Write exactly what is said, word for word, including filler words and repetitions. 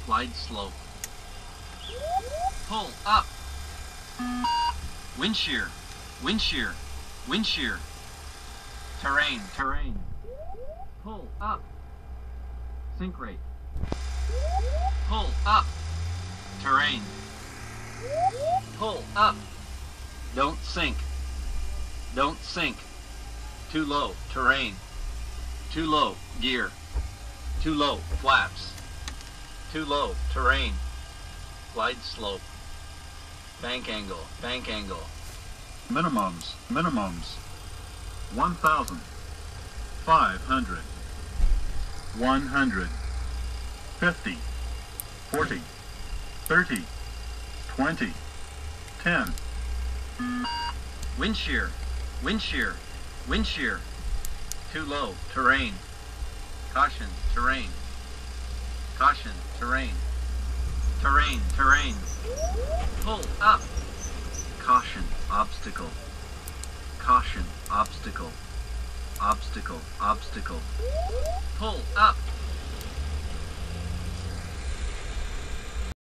Slide slope. Pull up. Wind shear. Wind shear. Wind shear. Terrain. Terrain. Pull up. Sink rate. Pull up. Terrain. Pull up. Don't sink. Don't sink. Too low. Terrain. Too low. Gear. Too low. Flaps. Too low. Terrain. Glide slope. Bank angle. Bank angle. Minimums. Minimums. One thousand. Five hundred. One hundred. Fifty. Forty. Thirty. Twenty. Ten. Wind shear. Wind shear. Wind shear. Too low. Terrain. Caution. Terrain. Caution. Terrain. Terrain. Terrain. Pull up. Caution. Obstacle. Caution. Obstacle. Obstacle. Obstacle. Pull up.